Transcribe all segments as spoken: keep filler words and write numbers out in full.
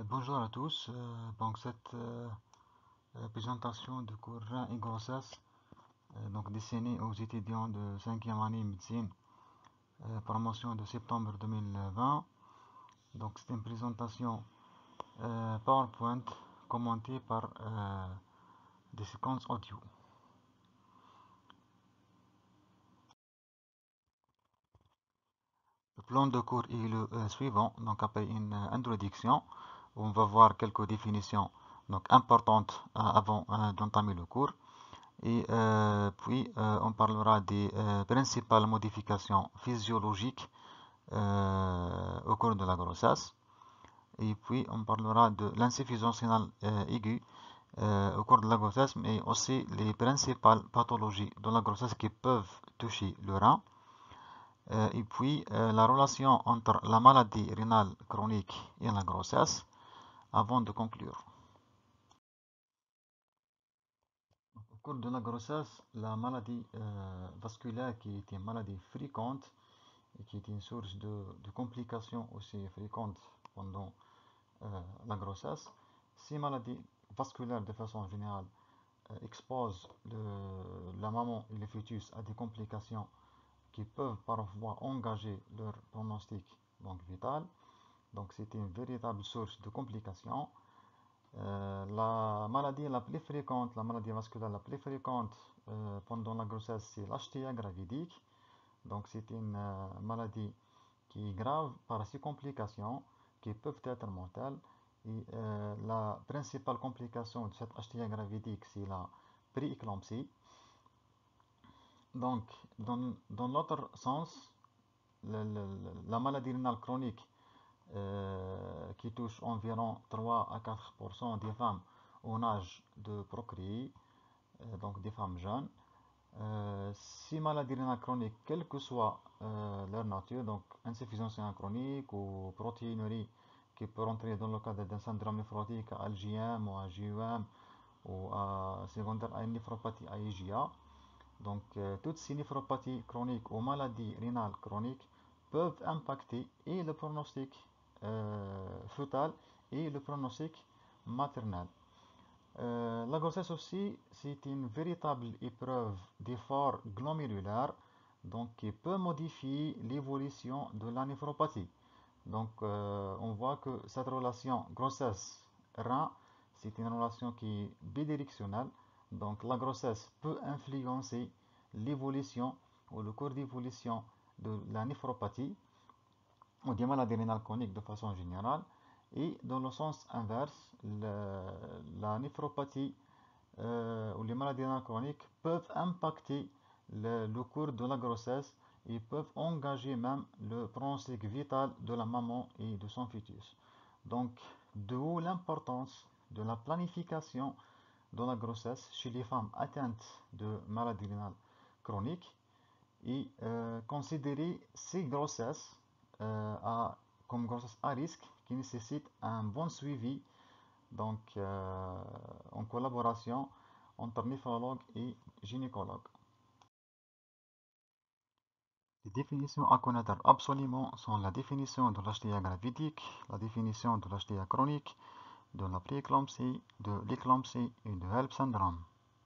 Euh, bonjour à tous. Euh, donc cette euh, euh, présentation de cours rein et grossesse, euh, donc destinée aux étudiants de cinquième année médecine, euh, promotion de septembre deux mille vingt. Donc c'est une présentation euh, PowerPoint commentée par euh, des séquences audio. Le plan de cours est le euh, suivant. Donc après une euh, introduction, on va voir quelques définitions donc importantes euh, avant euh, d'entamer le cours. Et euh, puis, euh, on parlera des euh, principales modifications physiologiques euh, au cours de la grossesse. Et puis, on parlera de l'insuffisance rénale euh, aiguë euh, au cours de la grossesse, mais aussi les principales pathologies de la grossesse qui peuvent toucher le rein. Euh, et puis, euh, la relation entre la maladie rénale chronique et la grossesse, avant de conclure. Au cours de la grossesse, la maladie euh, vasculaire, qui est une maladie fréquente et qui est une source de, de complications aussi fréquentes pendant euh, la grossesse, ces maladies vasculaires de façon générale euh, exposent le- la maman et le fœtus à des complications qui peuvent parfois engager leur pronostic donc vital. Donc c'est une véritable source de complications. Euh, la maladie la plus fréquente, la maladie vasculaire la plus fréquente euh, pendant la grossesse, c'est l'H T A gravidique. Donc c'est une euh, maladie qui est grave par ses complications qui peuvent être mortelles. Et euh, la principale complication de cette H T A gravidique, c'est la prééclampsie. Donc, dans, dans l'autre sens, le- le- la maladie rénale chronique euh, qui touche environ trois à quatre pour cent des femmes en âge de procréer, euh, donc des femmes jeunes. Euh, si maladie rénale chronique, quelle que soit euh, leur nature, donc insuffisance rénale chronique ou protéinurie qui peut rentrer dans le cadre d'un syndrome néphrotique à L G M ou à G U M ou à secondaire à une néphropathie à I G A. Donc euh, toutes ces néphropathies chroniques ou maladies rénales chroniques peuvent impacter et le pronostic euh, fœtal et le pronostic maternel. Euh, la grossesse aussi, c'est une véritable épreuve d'effort glomérulaire, donc qui peut modifier l'évolution de la néphropathie. Donc, euh, on voit que cette relation grossesse-rein, c'est une relation qui est bidirectionnelle. Donc, la grossesse peut influencer l'évolution ou le cours d'évolution de la néphropathie ou des maladies rénales chroniques de façon générale. Et dans le sens inverse, le- la néphropathie euh, ou les maladies rénales chroniques peuvent impacter le, le cours de la grossesse et peuvent engager même le pronostic vital de la maman et de son fœtus. Donc, d'où l'importance de la planification de la grossesse chez les femmes atteintes de maladies rénales chroniques et euh, considérer ces grossesses euh, à- comme grossesses à risque qui nécessitent un bon suivi donc euh, en collaboration entre néphrologue et gynécologue. Les définitions à connaître absolument sont la définition de l'H T A gravidique, la définition de l'H T A chronique, de la prééclampsie, de l'éclampsie et de HELLP syndrome.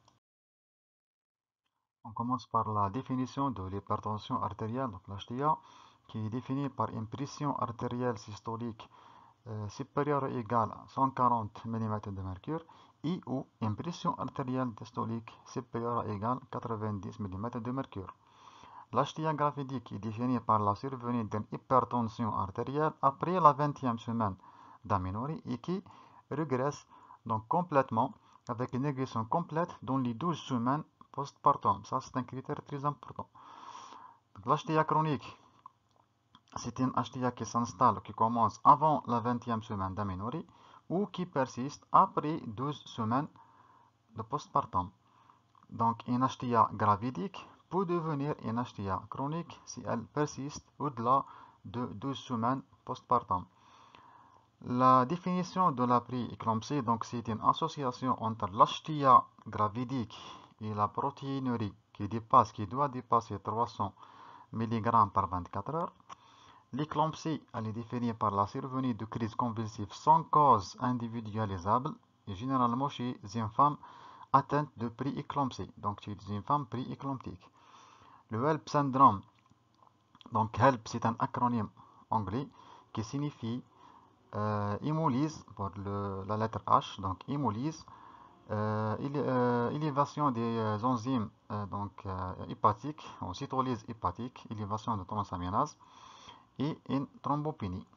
On commence par la définition de l'hypertension artérielle, donc l'H T A, qui est définie par une pression artérielle systolique euh, supérieure ou égale à cent quarante millimètres de mercure et ou une pression artérielle diastolique supérieure ou égale à quatre-vingt-dix millimètres de mercure. L'H T A gravidique est définie par la survenue d'une hypertension artérielle après la vingtième semaine d'aménorrhée et qui régresse donc complètement avec une régression complète dans les douze semaines postpartum. Ça, c'est un critère très important. L'H T A chronique, c'est une H T A qui s'installe, qui commence avant la vingtième semaine d'aménorrhée ou qui persiste après douze semaines de postpartum. Donc, une H T A gravidique peut devenir une H T A chronique si elle persiste au-delà de douze semaines postpartum. La définition de la prééclampsie, donc c'est une association entre l'H T A gravidique et la protéinurie qui dépasse, qui doit dépasser trois cents milligrammes par vingt-quatre heures. L'éclampsie, elle est définie par la survenue de crises convulsives sans cause individualisable, et généralement chez une femme atteinte de prééclampsie, donc chez une femme prééclamptique. Le HELP syndrome, donc HELP c'est un acronyme anglais qui signifie euh, hémolyse pour le, la lettre H, donc hémolyse, euh, euh, élévation des euh, enzymes euh, donc, euh, hépatiques, ou cytolyse hépatique, élévation de transaminase et une thrombopénie.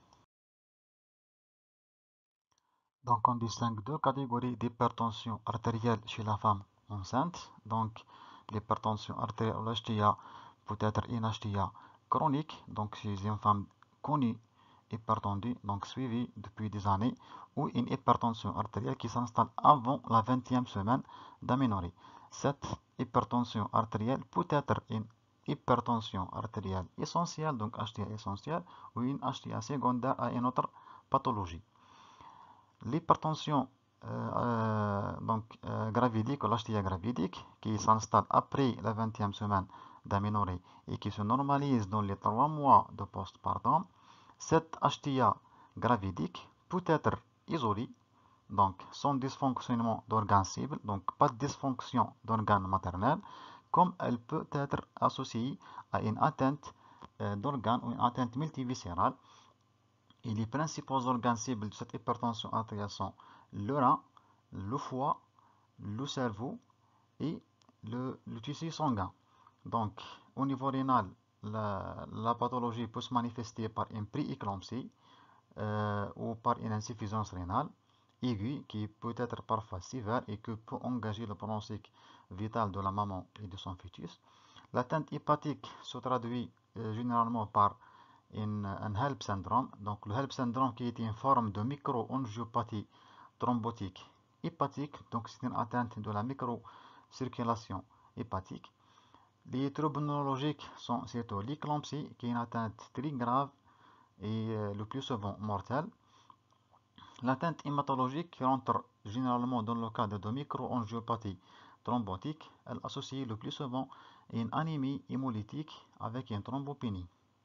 Donc on distingue deux catégories d'hypertension artérielle chez la femme enceinte. Donc l'hypertension artérielle ou l'H T A peut être une H T A chronique, donc chez une femme connue hypertendue, donc suivie depuis des années, ou une hypertension artérielle qui s'installe avant la vingtième semaine d'aménorrhée. Cette hypertension artérielle peut être une hypertension artérielle essentielle, donc H T A essentielle, ou une H T A secondaire à une autre pathologie. L'hypertension euh, euh, donc, euh, gravidique ou l'H T A gravidique qui s'installe après la vingtième semaine d'aménorrhée et qui se normalise dans les trois mois de postpartum, cette H T A gravidique peut être isolée, donc sans dysfonctionnement d'organes cibles, donc pas de dysfonction d'organes maternels, comme elle peut être associée à une atteinte euh, d'organes ou une atteinte multiviscérale. Et les principaux organes cibles de cette hypertension artérielle sont le rein, le foie, le cerveau et le, le tissu sanguin. Donc, au niveau rénal, la, la pathologie peut se manifester par une prééclampsie euh, ou par une insuffisance rénale aiguë qui peut être parfois sévère et qui peut engager le pronostic vital de la maman et de son fœtus. L'atteinte hépatique se traduit euh, généralement par une, un HELP syndrome. Donc le HELP syndrome qui est une forme de micro-angiopathie thrombotique hépatique. Donc c'est une atteinte de la microcirculation hépatique. Les troubles neurologiques sont surtout l'éclampsie qui est une atteinte très grave et euh, le plus souvent mortelle. L'atteinte hématologique qui rentre généralement dans le cadre de microangiopathie thrombotique, elle associe le plus souvent une anémie hémolytique avec une thrombopénie.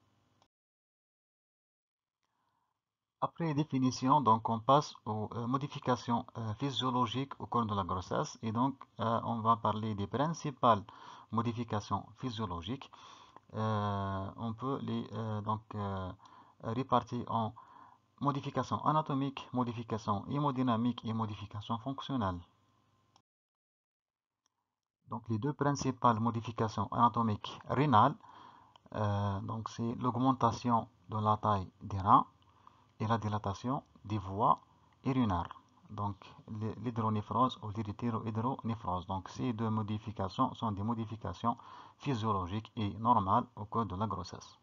Après définition, donc on passe aux euh, modifications euh, physiologiques au cours de la grossesse et donc euh, on va parler des principales modifications physiologiques. Euh, on peut les euh, donc euh, répartir en modifications anatomiques, modifications hémodynamiques et modifications fonctionnelles. Donc les deux principales modifications anatomiques rénales, euh, donc c'est l'augmentation de la taille des reins et la dilatation des voies urinaires. Donc l'hydronéphrose ou l'hydronéphrose. Donc ces deux modifications sont des modifications physiologiques et normales au cours de la grossesse.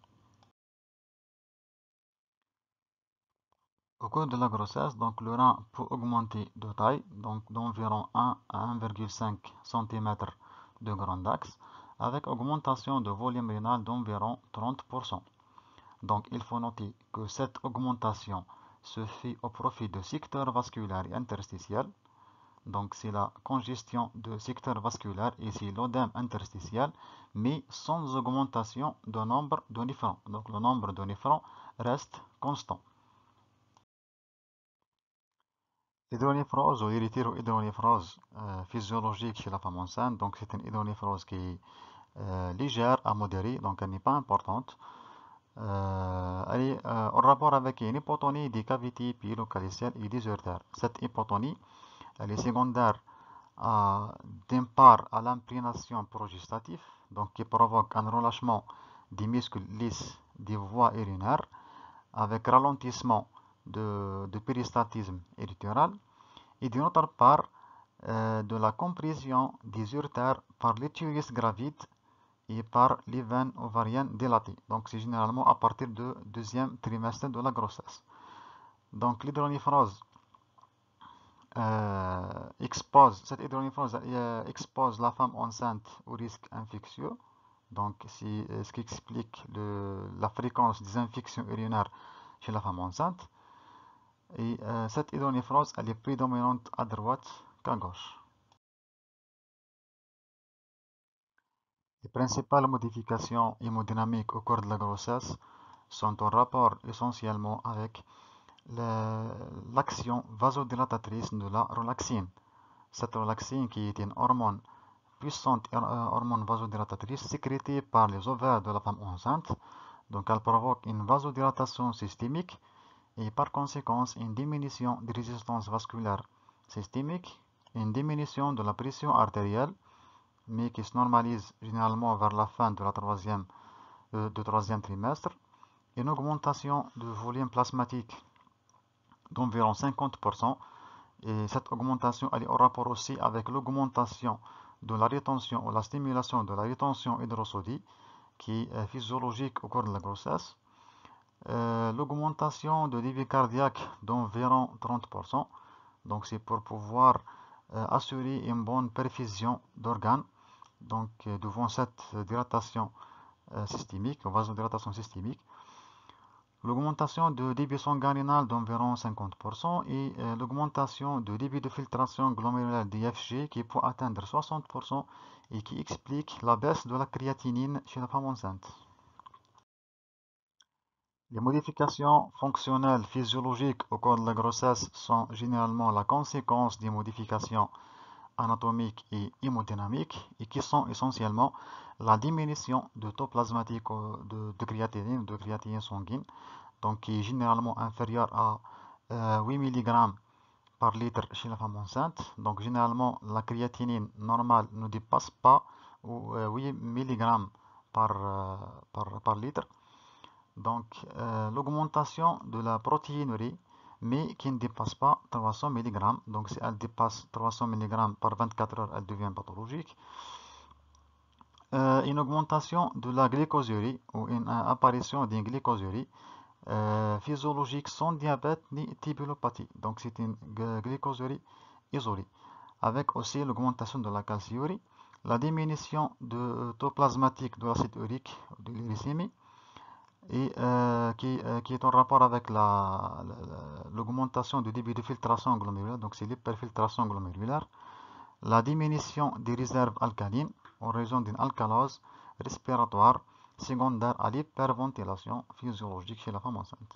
Au cours de la grossesse, donc le rein peut augmenter de taille, donc d'environ un à un virgule cinq cm de grand axe, avec augmentation de volume rénal d'environ trente pour cent. Donc il faut noter que cette augmentation se fait au profit de secteurs vasculaires et interstitiels. Donc c'est la congestion de secteurs vasculaires et c'est l'œdème interstitiel, mais sans augmentation de nombre de néphrons. Donc le nombre de néphrons reste constant. L'hydronéphrose ou l'hydronéphrose euh, physiologique chez la femme enceinte, donc c'est une hydronéphrose qui est euh, légère à modérée, donc elle n'est pas importante. Euh, elle est euh, en rapport avec une hypotonie des cavités pilocalicielles et des urtères. Cette hypotonie, elle est secondaire d'une part à l'imprégnation progestative, donc qui provoque un relâchement des muscles lisses des voies urinaires, avec ralentissement de, de péristaltisme érythréal, et d'une autre part euh, de la compression des urtères par l'utérus gravide et par les veines ovariennes dilatées. Donc c'est généralement à partir du deuxième trimestre de la grossesse. Donc l'hydronéphrose euh, expose, cette hydronéphrose euh, expose la femme enceinte au risque infectieux. Donc c'est ce qui explique le, la fréquence des infections urinaires chez la femme enceinte. Et euh, cette hydronéphrose, elle est prédominante à droite qu'à gauche. Les principales modifications hémodynamiques au cours de la grossesse sont en rapport essentiellement avec l'action vasodilatatrice de la relaxine. Cette relaxine qui est une hormone puissante hormone vasodilatatrice sécrétée par les ovaires de la femme enceinte. Donc elle provoque une vasodilatation systémique et par conséquent une diminution de résistance vasculaire systémique, une diminution de la pression artérielle, mais qui se normalise généralement vers la fin de la troisième, euh, du troisième trimestre, une augmentation du volume plasmatique d'environ cinquante pour cent, et cette augmentation elle est en rapport aussi avec l'augmentation de la rétention ou la stimulation de la rétention hydrosodie qui est physiologique au cours de la grossesse, euh, l'augmentation de débit cardiaque d'environ trente pour cent, donc c'est pour pouvoir euh, assurer une bonne perfusion d'organes, donc euh, devant cette dilatation euh, systémique, vasodilatation systémique, l'augmentation de débit sanguin d'environ cinquante pour cent et euh, l'augmentation de débit de filtration glomérulaire D F G qui peut atteindre soixante pour cent et qui explique la baisse de la créatinine chez la femme enceinte. Les modifications fonctionnelles physiologiques au cours de la grossesse sont généralement la conséquence des modifications anatomiques et hémodynamiques et qui sont essentiellement la diminution de taux plasmatique de, de créatinine, de créatinine sanguine, donc qui est généralement inférieur à euh, huit milligrammes par litre chez la femme enceinte. Donc généralement la créatinine normale ne dépasse pas euh, huit milligrammes par, euh, par, par litre. Donc euh, l'augmentation de la protéinurie, mais qui ne dépasse pas trois cents milligrammes. Donc si elle dépasse trois cents milligrammes par vingt-quatre heures, elle devient pathologique. Euh, une augmentation de la glycosurie ou une euh, apparition d'une glycosurie euh, physiologique sans diabète ni typulopathie. Donc c'est une glycosurie isolée. Avec aussi l'augmentation de la calciurie, la diminution de taux plasmatique de l'acide urique, de l'uricémie, et euh, qui, euh, qui est en rapport avec l'augmentation du débit de filtration glomérulaire, donc c'est l'hyperfiltration glomérulaire, la diminution des réserves alcalines en raison d'une alcalose respiratoire secondaire à l'hyperventilation physiologique chez la femme enceinte.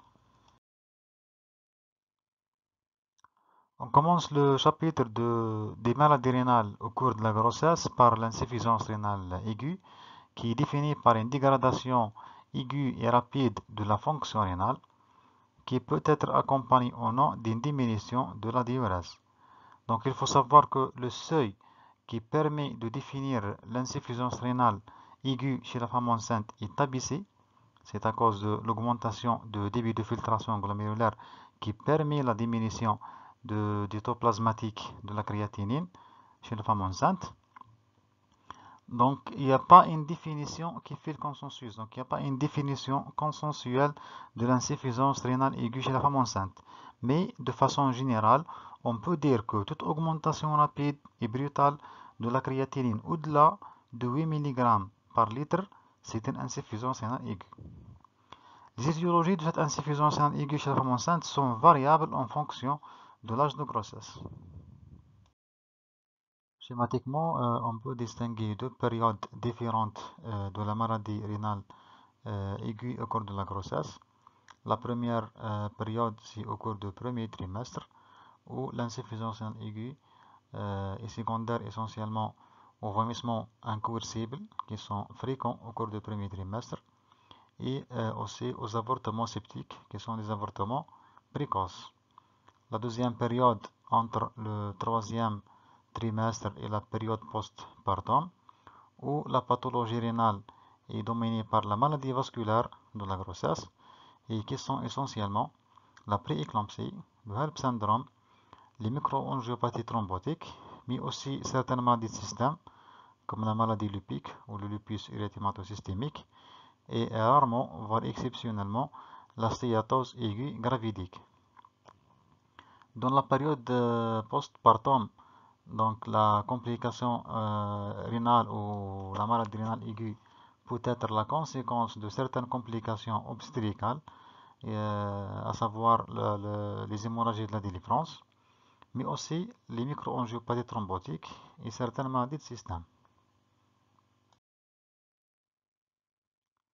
On commence le chapitre de, des maladies rénales au cours de la grossesse par l'insuffisance rénale aiguë, qui est définie par une dégradation aiguë et rapide de la fonction rénale, qui peut être accompagnée ou non d'une diminution de la diurèse. Donc il faut savoir que le seuil qui permet de définir l'insuffisance rénale aiguë chez la femme enceinte est abaissé. C'est à cause de l'augmentation de débit de filtration glomérulaire qui permet la diminution de, du taux plasmatique de la créatinine chez la femme enceinte. Donc, il n'y a pas une définition qui fait le consensus. Donc, il n'y a pas une définition consensuelle de l'insuffisance rénale aiguë chez la femme enceinte. Mais, de façon générale, on peut dire que toute augmentation rapide et brutale de la créatinine au-delà de huit milligrammes par litre, c'est une insuffisance rénale aiguë. Les étiologies de cette insuffisance rénale aiguë chez la femme enceinte sont variables en fonction de l'âge de grossesse. Schématiquement, euh, on peut distinguer deux périodes différentes euh, de la maladie rénale euh, aiguë au cours de la grossesse. La première euh, période, c'est au cours du premier trimestre, où l'insuffisance rénale aiguë euh, est secondaire essentiellement aux vomissements incoercibles qui sont fréquents au cours du premier trimestre et euh, aussi aux avortements septiques qui sont des avortements précoces. La deuxième période entre le troisième trimestre et la période postpartum, où la pathologie rénale est dominée par la maladie vasculaire de la grossesse et qui sont essentiellement la prééclampsie, le HELLP syndrome, les microangiopathies thrombotiques, mais aussi certaines maladies de système comme la maladie lupique ou le lupus érythémato-systémique et rarement, voire exceptionnellement, la stéatose aiguë gravidique. Dans la période postpartum, donc la complication euh, rénale ou la maladie rénale aiguë peut être la conséquence de certaines complications obstétricales, euh, à savoir le, le, les hémorragies de la délivrance, mais aussi les microangiopathies thrombotiques et certaines maladies de système.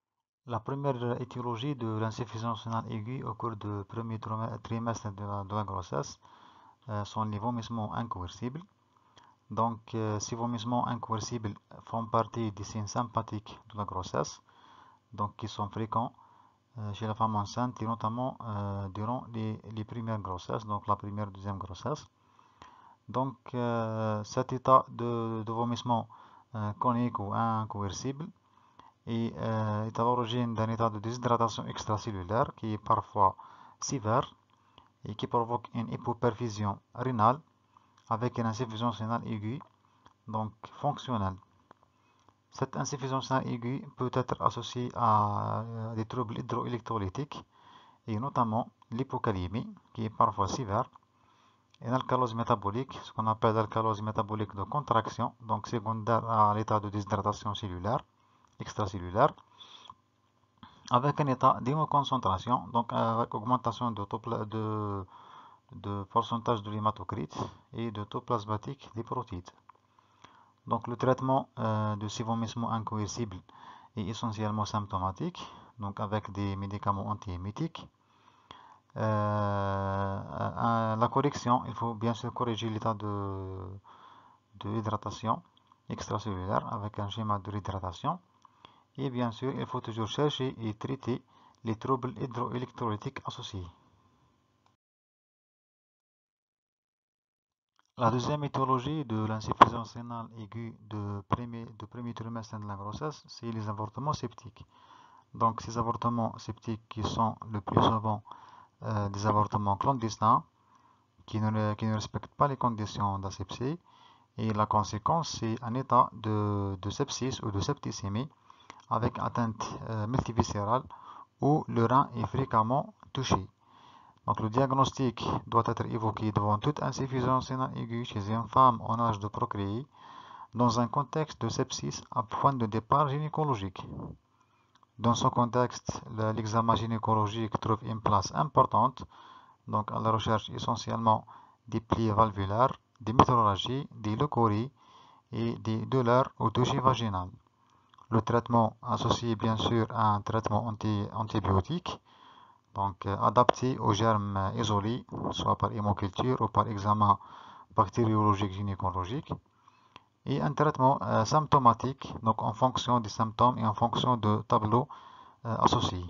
La première étiologie de l'insuffisance rénale aiguë au cours du premier trimestre de la, de la grossesse euh, sont les vomissements incoercibles. Donc, euh, ces vomissements incoercibles font partie des signes sympathiques de la grossesse, donc qui sont fréquents euh, chez la femme enceinte et notamment euh, durant les, les premières grossesses, donc la première et deuxième grossesse. Donc, euh, cet état de, de vomissement euh, chronique ou incoercible et euh, est à l'origine d'un état de déshydratation extracellulaire qui est parfois sévère et qui provoque une hypoperfusion rénale avec une insuffisance rénale aiguë, donc fonctionnelle. Cette insuffisance rénale aiguë peut être associée à euh, des troubles hydroélectrolytiques et notamment l'hypocalémie qui est parfois sévère, et l'alcalose métabolique, ce qu'on appelle l'alcalose métabolique de contraction, donc secondaire à l'état de déshydratation cellulaire, extracellulaire, avec un état d'hémoconcentration, donc avec augmentation de, de, de pourcentage de l'hématocrit et de taux plasmatique des protéines. Donc le traitement euh, de ces vomissements incoercibles est essentiellement symptomatique, donc avec des médicaments antiémétiques. Euh, euh, la correction, il faut bien sûr corriger l'état de, de hydratation extracellulaire avec un schéma de réhydratation. Et bien sûr, il faut toujours chercher et traiter les troubles hydroélectrolytiques associés. La deuxième étiologie de l'insuffisance rénale aiguë de premier, de premier trimestre de la grossesse, c'est les avortements septiques. Donc ces avortements septiques qui sont le plus souvent euh, des avortements clandestins, qui ne, qui ne respectent pas les conditions d'asepsie, et la conséquence c'est un état de, de sepsis ou de septicémie avec atteinte euh, multiviscérale où le rein est fréquemment touché. Donc le diagnostic doit être évoqué devant toute insuffisance rénale aiguë chez une femme en âge de procréer dans un contexte de sepsis à point de départ gynécologique. Dans ce contexte, l'examen gynécologique trouve une place importante, donc à la recherche essentiellement des plis valvulaires, des métrorragies, des leucories et des douleurs au toucher vaginal. Le traitement associé bien sûr à un traitement anti antibiotique, donc euh, adapté aux germes euh, isolés, soit par hémoculture ou par examen bactériologique gynécologique, et un traitement euh, symptomatique, donc en fonction des symptômes et en fonction de tableaux euh, associés.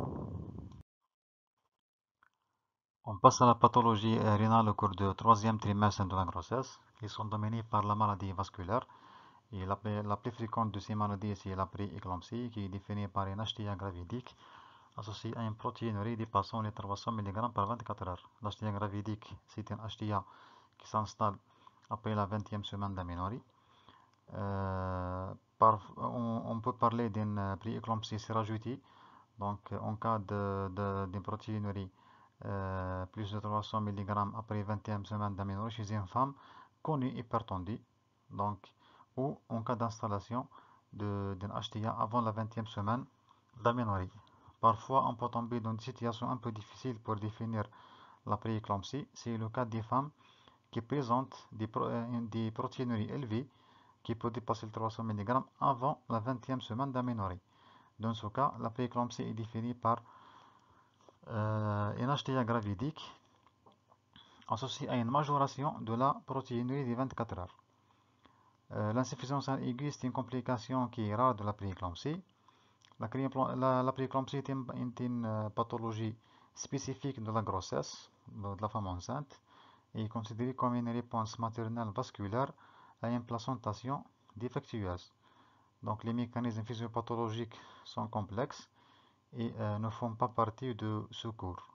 On passe à la pathologie euh, rénale au cours du troisième trimestre de la grossesse, qui sont dominées par la maladie vasculaire. Et la, la plus fréquente de ces maladies, c'est la prééclampsie, qui est définie par une H T A gravidique associée à une protéinurie dépassant les trois cents milligrammes par vingt-quatre heures. L'H T A gravidique, c'est une H T A qui s'installe après la vingtième semaine d'aménorrhée. Euh, on, on, peut parler d'une prééclampsie sérajoutée, donc en cas d'une protéinurie euh, plus de trois cents milligrammes après vingtième semaine d'aménorrhée chez une femme connue hypertendue, donc ou en cas d'installation d'une H T A avant la vingtième semaine d'aménorrhée. Parfois, on peut tomber dans des situations un peu difficiles pour définir la prééclampsie. C'est le cas des femmes qui présentent des, pro des protéinuries élevées qui peuvent dépasser le trois cents milligrammes avant la vingtième semaine d'aménorrhée. Dans ce cas, la prééclampsie est définie par euh, une H T A gravidique associée à une majoration de la protéinurie des vingt-quatre heures. Euh, L'insuffisance rénale aiguë, c'est une complication qui est rare de la prééclampsie. La, la, la prééclampsie est une, est une euh, pathologie spécifique de la grossesse, de, de la femme enceinte, et est considérée comme une réponse maternelle vasculaire à une placentation défectueuse. Donc les mécanismes physiopathologiques sont complexes et euh, ne font pas partie de ce cours.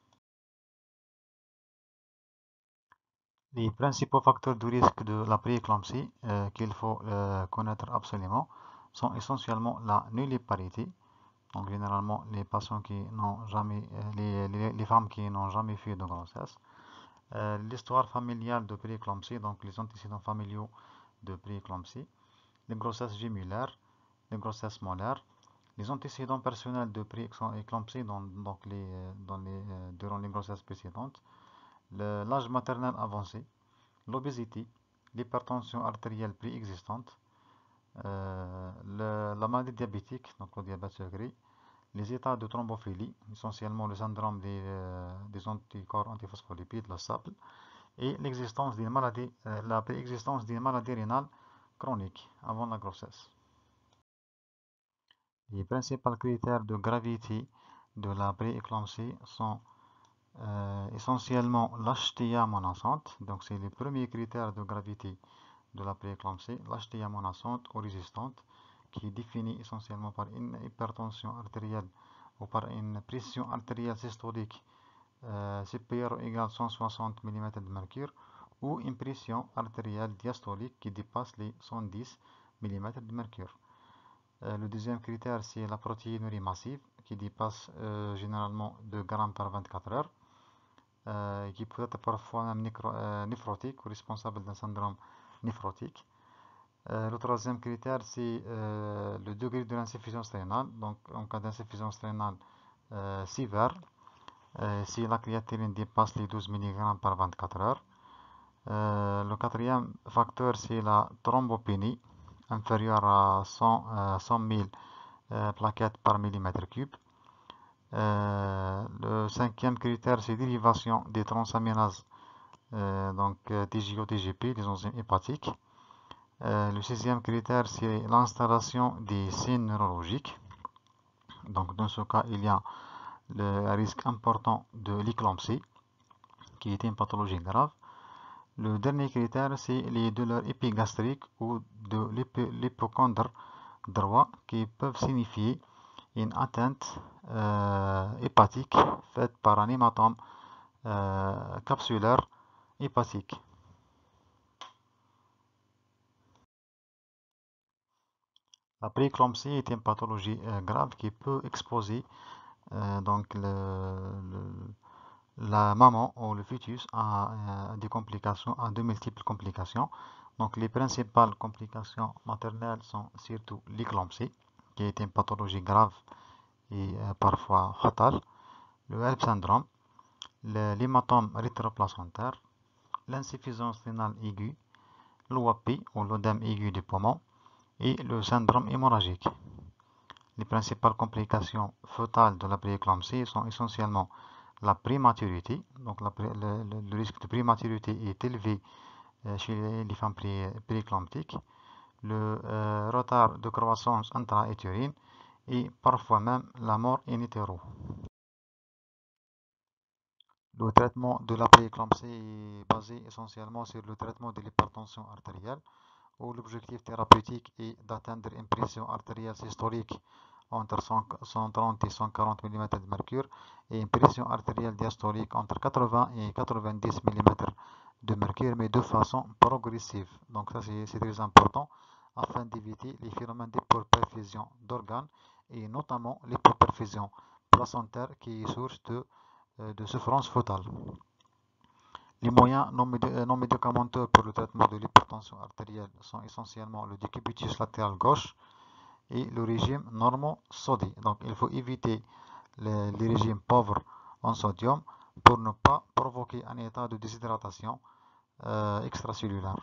Les principaux facteurs de risque de la prééclampsie euh, qu'il faut euh, connaître absolument sont essentiellement la nulliparité, donc généralement les patients qui n'ont jamais, euh, les, les, les, femmes qui n'ont jamais fait de grossesse, euh, l'histoire familiale de prééclampsie, donc les antécédents familiaux de prééclampsie, les grossesses gémulaires, les grossesses molaires, les antécédents personnels de prééclampsie dans, donc les, dans les, euh, durant les grossesses précédentes, l'âge maternel avancé, l'obésité, l'hypertension artérielle préexistante, euh, le, la maladie diabétique, donc le diabète sucré, les états de thrombophilie, essentiellement le syndrome des, euh, des anticorps antiphospholipides, la S A P L, et l'existence d'une maladie, euh, la préexistence d'une maladie rénale chronique avant la grossesse. Les principaux critères de gravité de la prééclampsie sont euh, essentiellement l'H T A menaçante, donc c'est les premiers critères de gravité de la prééclampsie, l'H T A menaçante ou résistante, qui est définie essentiellement par une hypertension artérielle ou par une pression artérielle systolique euh, supérieure ou égale à cent soixante millimètres de mercure, ou une pression artérielle diastolique qui dépasse les cent dix millimètres de mercure. Euh, le deuxième critère, c'est la protéinurie massive, qui dépasse euh, généralement deux grammes par vingt-quatre heures, euh, qui peut être parfois même euh, néphrotique ou responsable d'un syndrome néphrotique. Euh, le troisième critère, c'est euh, le degré de l'insuffisance rénale. Donc, en cas d'insuffisance rénale euh, sévère, euh, si la créatinine dépasse les douze milligrammes par vingt-quatre heures. Euh, le quatrième facteur, c'est la thrombopénie, inférieure à cent, euh, cent mille euh, plaquettes par millimètre cube. Euh, le cinquième critère, c'est dérivation des transaminases, euh, donc euh, T G O T G P, des enzymes hépatiques. Euh, le sixième critère, c'est l'installation des signes neurologiques. Donc, dans ce cas, il y a le risque important de l'éclampsie, qui est une pathologie grave. Le dernier critère, c'est les douleurs épigastriques ou de l'hypochondre droit, qui peuvent signifier une atteinte euh, hépatique faite par un hématome euh, capsulaire hépatique. La prééclampsie est une pathologie euh, grave qui peut exposer euh, donc le, le, la maman ou le fœtus à, à des complications, à de multiples complications. Donc les principales complications maternelles sont surtout l'éclampsie, qui est une pathologie grave et euh, parfois fatale, le HELLP syndrome, l'hématome rétroplacentaire, l'insuffisance rénale aiguë, l'O A P ou l'œdème aigu du poumon et le syndrome hémorragique. Les principales complications fœtales de la prééclampsie sont essentiellement la prématurité, donc la, le, le, le, risque de prématurité est élevé euh, chez les, les femmes pré, prééclamptiques, le euh, retard de croissance intra-utérine et parfois même la mort in utero. Le traitement de la prééclampsie est basé essentiellement sur le traitement de l'hypertension artérielle, où l'objectif thérapeutique est d'atteindre une pression artérielle systolique entre cent trente et cent quarante millimètres de mercure et une pression artérielle diastolique entre quatre-vingts et quatre-vingt-dix millimètres de mercure, mais de façon progressive. Donc ça c'est très important afin d'éviter les phénomènes d'hypoperfusion d'organes et notamment l'hypoperfusion placentaire qui est source de, de souffrance fœtale. Les moyens non, non médicamenteux pour le traitement de l'hypertension artérielle sont essentiellement le décubitus latéral gauche et le régime normo-sodi. Donc il faut éviter les, les régimes pauvres en sodium pour ne pas provoquer un état de déshydratation euh, extracellulaire.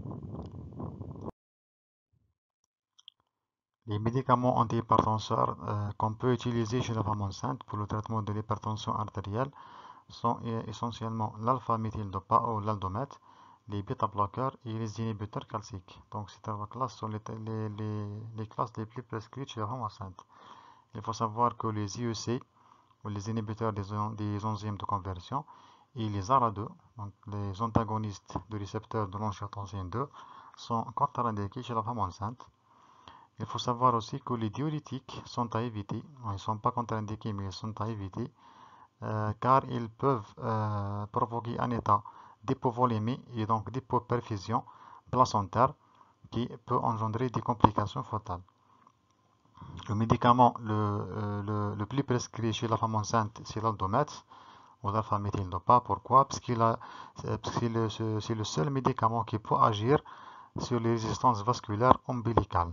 Les médicaments antihypertenseurs euh, qu'on peut utiliser chez la femme enceinte pour le traitement de l'hypertension artérielle sont essentiellement l'alpha-méthyldopa ou l'aldomètre, les bêta-bloqueurs et les inhibiteurs calciques. Donc ces trois classes sont les, les, les, les classes les plus prescrites chez la femme enceinte. Il faut savoir que les I E C, ou les inhibiteurs des, des enzymes de conversion, et les A R A deux, donc les antagonistes du récepteur de l'angiotensine deux, sont contre-indiqués chez la femme enceinte. Il faut savoir aussi que les diurétiques sont à éviter. Ils ne sont pas contre-indiqués, mais ils sont à éviter. Euh, car ils peuvent euh, provoquer un état d'hypovolémie et donc d'hypoperfusion placentaire qui peut engendrer des complications fatales. Le médicament le, euh, le, le plus prescrit chez la femme enceinte, c'est l'aldomètre ou l'alpha-méthyldopa. Pourquoi? Parce que c'est le, c'est le seul médicament qui peut agir sur les résistances vasculaires ombilicales.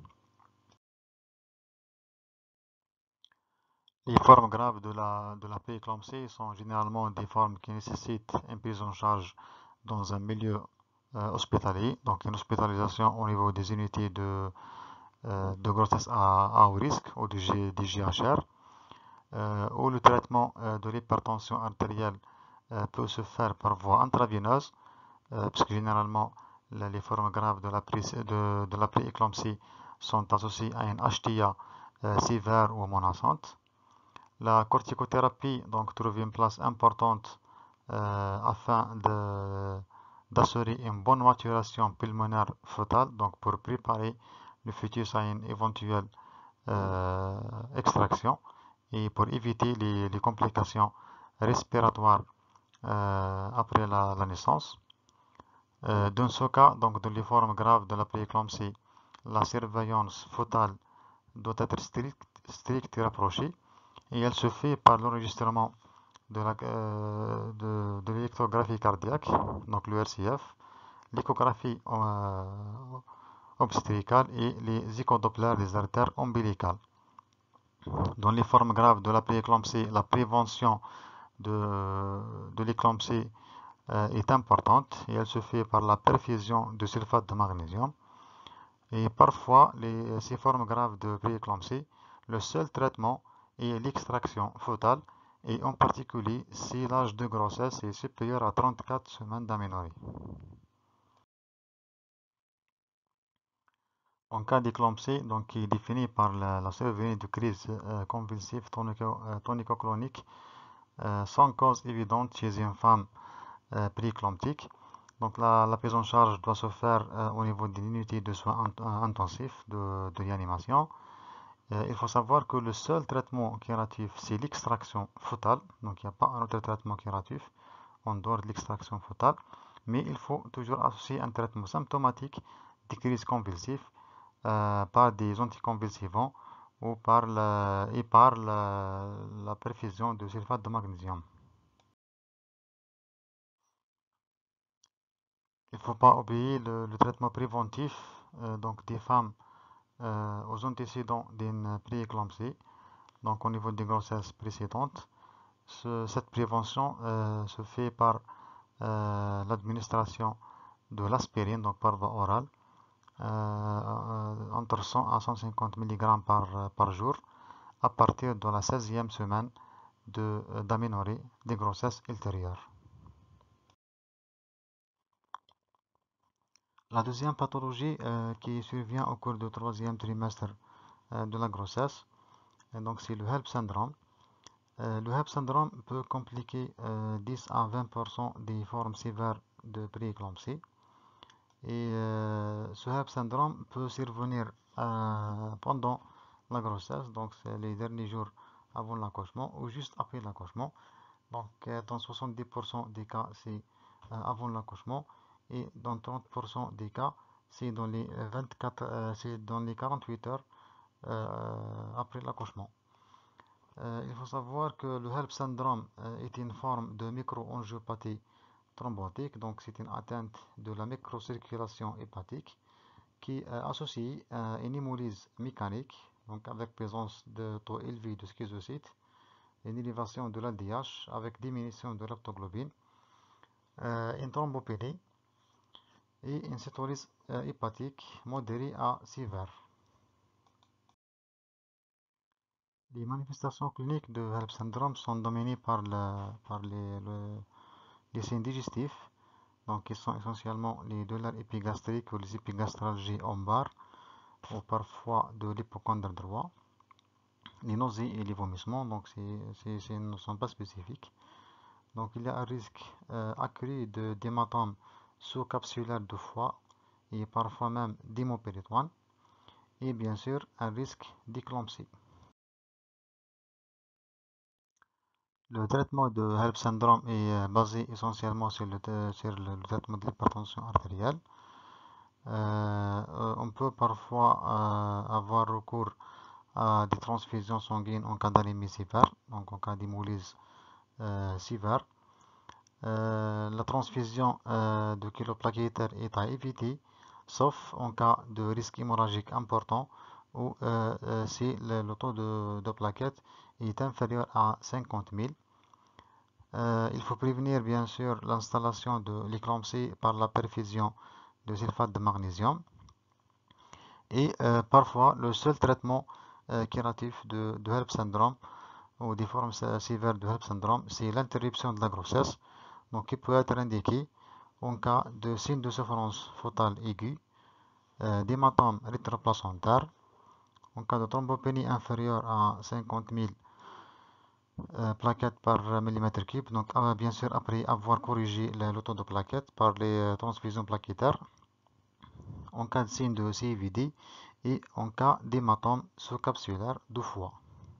Les formes graves de la, de la prééclampsie sont généralement des formes qui nécessitent une prise en charge dans un milieu euh, hospitalier, donc une hospitalisation au niveau des unités de, euh, de grossesse à, à haut risque ou des G H R. euh, où le traitement euh, de l'hypertension artérielle euh, peut se faire par voie intraveineuse, euh, parce que généralement les formes graves de la, de, de la prééclampsie sont associées à une H T A euh, sévère ou menaçante. La corticothérapie donc trouve une place importante euh, afin de d'assurer une bonne maturation pulmonaire fœtale, donc pour préparer le fœtus à une éventuelle euh, extraction et pour éviter les, les complications respiratoires euh, après la, la naissance. Euh, dans ce cas, donc dans les formes graves de la prééclampsie, la surveillance fœtale doit être stricte, stricte et rapprochée et elle se fait par l'enregistrement de la, euh, de, de l'électrographie cardiaque, donc le R C F, l'échographie euh, obstétricale et les échodoppleurs des artères ombilicales. Dans les formes graves de la prééclampsie, la prévention de, de l'éclampsie euh, est importante et elle se fait par la perfusion de sulfate de magnésium. Et parfois, les, ces formes graves de prééclampsie, le seul traitement est l'extraction fœtale et en particulier si l'âge de grossesse est supérieur à trente-quatre semaines d'aménorrhée. En cas d'éclampsie, donc qui est défini par la, la survenue de crise euh, convulsive tonico, euh, tonico-clonique euh, sans cause évidente chez une femme euh, prééclamptique. Donc la, la prise en charge doit se faire euh, au niveau d'une unité de soins intensifs de, de réanimation. Euh, il faut savoir que le seul traitement curatif, c'est l'extraction fœtale. Donc il n'y a pas un autre traitement curatif en dehors de l'extraction fœtale. Mais il faut toujours associer un traitement symptomatique des crises convulsives euh, par des anticonvulsivants ou par la, et par la, la perfusion de sulfate de magnésium. Il ne faut pas oublier le, le traitement préventif euh, donc des femmes euh, aux antécédents d'une prééclampsie, donc au niveau des grossesses précédentes. Ce- cette prévention euh, se fait par euh, l'administration de l'aspirine, donc par voie orale, euh, euh, entre cent à cent cinquante milligrammes par, par jour, à partir de la seizième semaine de, euh, d'aménorrhée des grossesses ultérieures. La deuxième pathologie euh, qui survient au cours du troisième trimestre euh, de la grossesse, et donc c'est le HELP syndrome. Euh, le HELP syndrome peut compliquer euh, dix à vingt pour cent des formes sévères de prééclampsie. Et euh, ce HELP syndrome peut survenir euh, pendant la grossesse, donc c'est les derniers jours avant l'accouchement ou juste après l'accouchement. Donc euh, dans soixante-dix pour cent des cas, c'est euh, avant l'accouchement et dans trente pour cent des cas, c'est dans les vingt-quatre, euh, c'est dans les quarante-huit heures euh, après l'accouchement. Euh, il faut savoir que le HELP syndrome euh, est une forme de microangiopathie thrombotique, donc c'est une atteinte de la microcirculation hépatique qui est associée à une hémolyse mécanique, donc avec présence de taux élevés de schizocytes, une élévation de l'L D H avec diminution de l'aptoglobine, euh, une thrombopénie et une cytolyse euh, hépatique modérée à sévère. Les manifestations cliniques de HELP syndrome sont dominées par, le, par les, le, les signes digestifs, donc qui sont essentiellement les douleurs épigastriques ou les épigastralgies lombaires, ou parfois de l'hypocondre droit, les nausées et les vomissements, donc ces ne sont pas spécifiques. Donc il y a un risque euh, accru de d'hématome sous-capsulaire de foie et parfois même d'hémopéritoine, et bien sûr un risque d'éclampsie. Le traitement de HELP syndrome est euh, basé essentiellement sur le, sur le traitement de l'hypertension artérielle. Euh, euh, on peut parfois euh, avoir recours à des transfusions sanguines en cas d'anémie sévère, donc en cas d'hémolyse euh, sévère. Euh, la transfusion euh, de kiloplaquettaire est à éviter, sauf en cas de risque hémorragique important ou euh, euh, si le, le taux de, de plaquettes est inférieur à cinquante mille. Euh, il faut prévenir bien sûr l'installation de l'éclampsie par la perfusion de sulfate de magnésium. Et euh, parfois, le seul traitement euh, curatif de, de HELP syndrome ou des formes sévères de HELLP syndrome, c'est l'interruption de la grossesse, donc qui peut être indiquée en cas de signe de souffrance fœtale aiguë, euh, d'hématome rétroplacentaire, en cas de thrombopénie inférieure à cinquante mille euh, plaquettes par millimètre cube, donc euh, bien sûr après avoir corrigé le, le taux de plaquettes par les euh, transfusions plaquettaires, en cas de signe de C V D et en cas d'hématome sous-capsulaire du foie.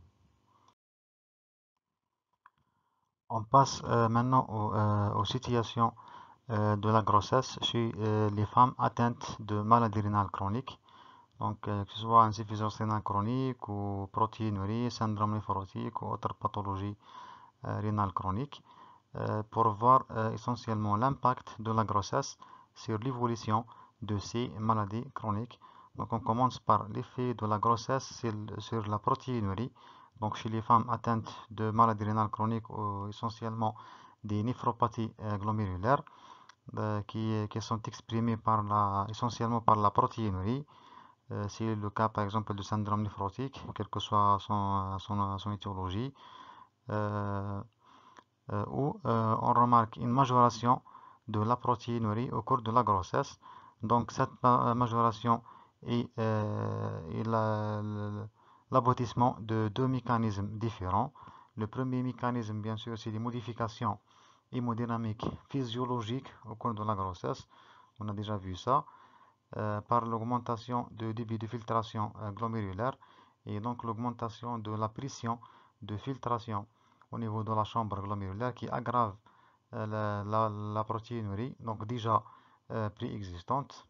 On passe euh, maintenant aux, euh, aux situations euh, de la grossesse chez euh, les femmes atteintes de maladies rénales chroniques. Donc, euh, que ce soit insuffisance rénale chronique ou protéinurie, syndrome néphrotique ou autre pathologie euh, rénale chronique, euh, pour voir euh, essentiellement l'impact de la grossesse sur l'évolution de ces maladies chroniques. Donc, on commence par l'effet de la grossesse sur, sur la protéinurie. Donc, chez les femmes atteintes de maladies rénales chroniques ou essentiellement des néphropathies euh, glomérulaires euh, qui, qui sont exprimées par la, essentiellement par la protéinurie. Euh, c'est le cas par exemple du syndrome néphrotique, quelle que soit son, son, son étiologie, euh, euh, où euh, on remarque une majoration de la protéinurie au cours de la grossesse. Donc cette majoration est, euh, est l'aboutissement de deux mécanismes différents. Le premier mécanisme, bien sûr, c'est les modifications hémodynamiques physiologiques au cours de la grossesse. On a déjà vu ça. Euh, par l'augmentation du débit de filtration euh, glomérulaire et donc l'augmentation de la pression de filtration au niveau de la chambre glomérulaire qui aggrave euh, la, la, la protéinurie, donc déjà euh, préexistante.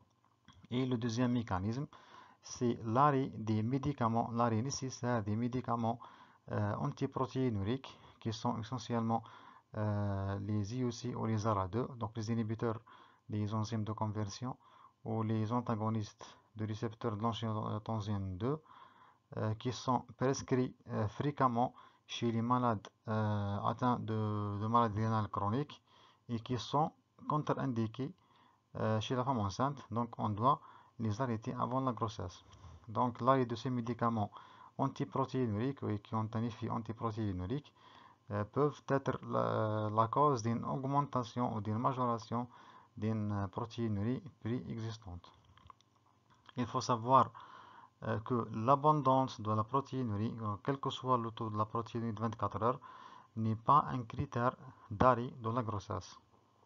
Et le deuxième mécanisme, c'est l'arrêt des médicaments, l'arrêt nécessaire des médicaments euh, antiprotéinuriques qui sont essentiellement euh, les I O C ou les A R A deux, donc les inhibiteurs des enzymes de conversion ou les antagonistes du récepteur de l'angiotensine deux, euh, qui sont prescrits euh, fréquemment chez les malades euh, atteints de, de maladies rénales chroniques et qui sont contre-indiqués euh, chez la femme enceinte. Donc on doit les arrêter avant la grossesse. Donc l'arrêt de ces médicaments antiprotéinuriques et qui ont un effet antiprotéinurique euh, peuvent être la, la cause d'une augmentation ou d'une majoration d'une protéinurie préexistante. Il faut savoir euh, que l'abondance de la protéinurie, euh, quel que soit le taux de la protéinurie de vingt-quatre heures, n'est pas un critère d'arrêt de la grossesse.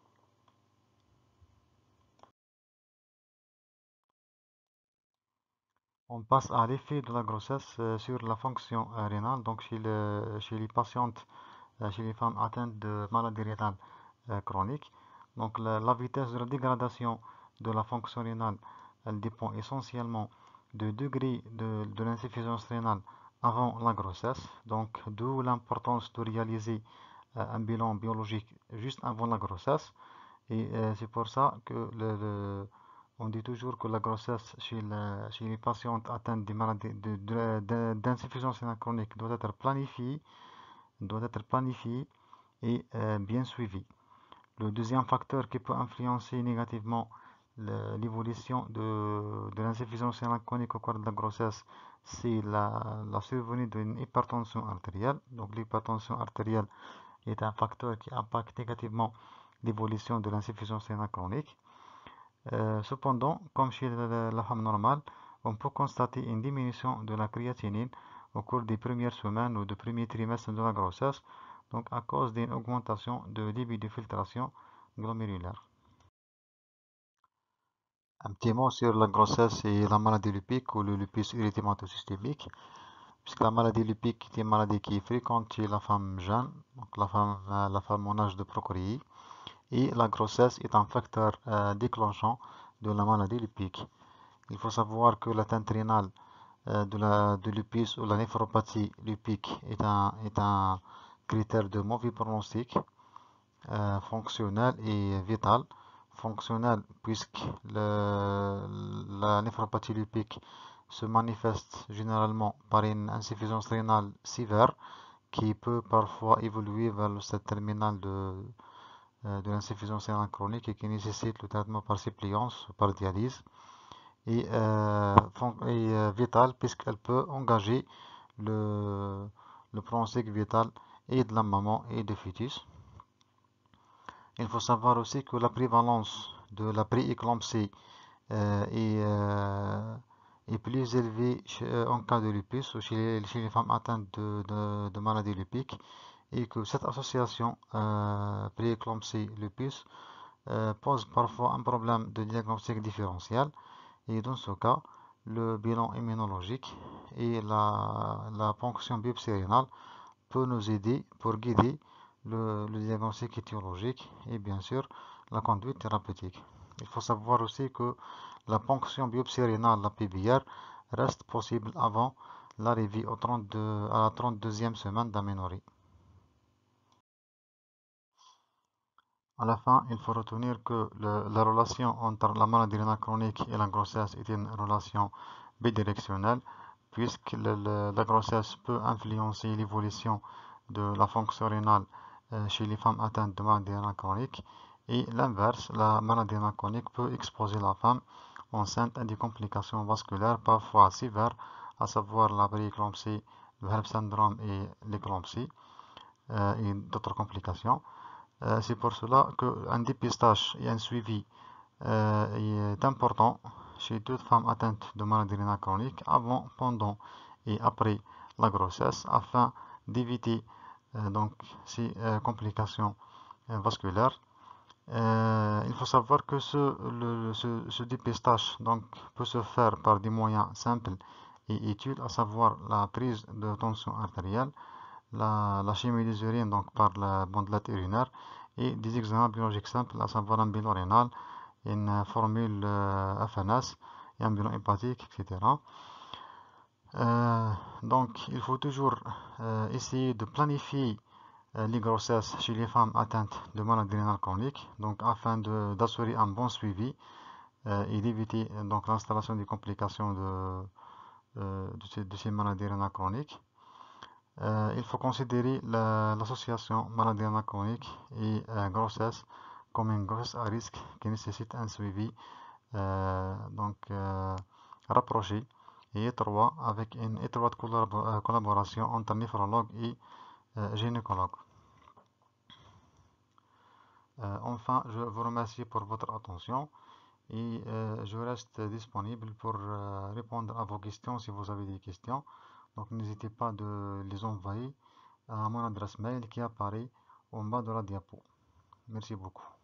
On passe à l'effet de la grossesse euh, sur la fonction euh, rénale, donc chez, le, chez les patientes, euh, chez les femmes atteintes de maladies rénales euh, chroniques. Donc la, la vitesse de la dégradation de la fonction rénale, elle dépend essentiellement du degré de, de l'insuffisance rénale avant la grossesse. Donc d'où l'importance de réaliser euh, un bilan biologique juste avant la grossesse. Et euh, c'est pour ça que le, le- on dit toujours que la grossesse chez, la- chez les patientes atteintes de maladies de, de- de- d'insuffisance rénale chronique doit être planifiée, doit être planifiée et euh, bien suivie. Le deuxième facteur qui peut influencer négativement le- l'évolution de, de l'insuffisance rénale chronique au cours de la grossesse, c'est la, la survenue d'une hypertension artérielle. Donc l'hypertension artérielle est un facteur qui impacte négativement l'évolution de l'insuffisance rénale chronique. Euh, cependant, comme chez la, la femme normale, on peut constater une diminution de la créatinine au cours des premières semaines ou des premiers trimestres de la grossesse, donc à cause d'une augmentation de débit de filtration glomérulaire. Un petit mot sur la grossesse et la maladie lupique ou le lupus érythématosystémique, puisque la maladie lupique est une maladie qui est fréquente chez la femme jeune, donc la femme, euh, la femme en âge de procréer. Et la grossesse est un facteur euh, déclenchant de la maladie lupique. Il faut savoir que l'atteinte rénale euh, de, la, de lupus ou la néphropathie lupique est un, est un critère de mauvais pronostic euh, fonctionnel et vital. Fonctionnel puisque le, la néphropathie lupique se manifeste généralement par une insuffisance rénale sévère qui peut parfois évoluer vers le stade terminal de, euh, de l'insuffisance rénale chronique et qui nécessite le traitement par suppléance ou par dialyse et, euh, et euh, vitale puisqu'elle peut engager le, le pronostic vital et de la maman et du fœtus. Il faut savoir aussi que la prévalence de la prééclampsie euh, est, euh, est plus élevée chez- en cas de lupus ou chez les, chez les femmes atteintes de, de, de maladie lupique et que cette association euh, prééclampsie-lupus euh, pose parfois un problème de diagnostic différentiel et dans ce cas, le bilan immunologique et la, la ponction biopsie rénale peut nous aider pour guider le, le diagnostic étiologique et bien sûr la conduite thérapeutique. Il faut savoir aussi que la ponction biopsie rénale, la P B R, reste possible avant l'arrivée au trente-deux, à la trente-deuxième semaine d'aménorrhée. À la fin, il faut retenir que le- la relation entre la maladie rénale chronique et la grossesse est une relation bidirectionnelle, puisque le- le- la grossesse peut influencer l'évolution de la fonction rénale euh, chez les femmes atteintes de maladie rénale chronique, et l'inverse, la maladie rénale chronique peut exposer la femme enceinte à des complications vasculaires parfois sévères, à savoir la prééclampsie, le HELLP syndrome et l'éclampsie, euh, et d'autres complications. Euh, c'est pour cela qu'un dépistage et un suivi euh, est important chez toute femme atteinte de maladie rénale chronique avant, pendant et après la grossesse afin d'éviter euh, donc ces euh, complications euh, vasculaires. Euh, il faut savoir que ce, le- ce, ce dépistage donc, peut se faire par des moyens simples et utiles, à savoir la prise de tension artérielle, la, la chimie des urines donc par la bandelette urinaire et des examens biologiques simples, à savoir un bilan rénal, une formule euh, F N S et un bilan hépatique, et cetera. Euh, donc, il faut toujours euh, essayer de planifier euh, les grossesses chez les femmes atteintes de maladies rénales chroniques, donc afin de- d'assurer un bon suivi euh, et d'éviter euh, donc l'installation des complications de, euh, de ces, de ces maladies rénales chroniques. Euh, il faut considérer la- l'association maladie rénale chronique et euh, grossesse comme une grossesse à risque qui nécessite un suivi euh, donc euh, rapproché et étroit avec une étroite collabo- euh, collaboration entre néphrologue et euh, gynécologue. Euh, enfin, je vous remercie pour votre attention et euh, je reste disponible pour euh, répondre à vos questions si vous avez des questions. Donc n'hésitez pas de les envoyer à mon adresse mail qui apparaît en bas de la diapo. Merci beaucoup.